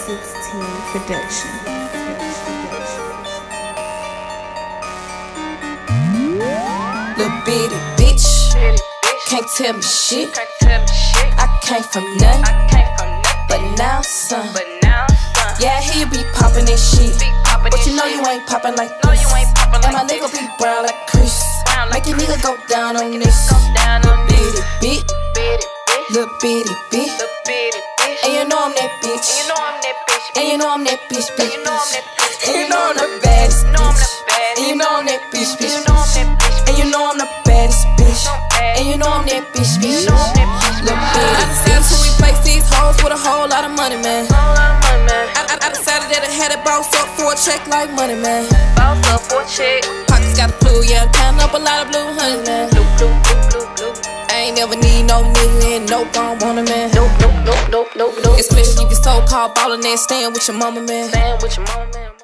16 production. Little bitty bitch, can't tell me shit. I came from nothing, but now some. Yeah, he be poppin' that shit, but you know you ain't poppin' like this. And my nigga be brown like Chris, make your nigga go down on this. Little bitty bitch, little bitty bitch, and you know I'm that bitch, and you know I'm that bitch, bitch, and you know I'm the baddest bitch, and you know I'm that bitch, bitch, and you know I'm the baddest bitch, and you know I'm that bitch, bitch, little bitty. I decided to replace these hoes with a whole lot of money, man. I decided that I had it boss up for a check like money, man. Pockets got a flu, yeah, I'm counting up a lot of blue honey, man. I ain't never need no nigga and nope, I don't want a man. Nope. Especially if you so-called ballin' and staying with your mama, man.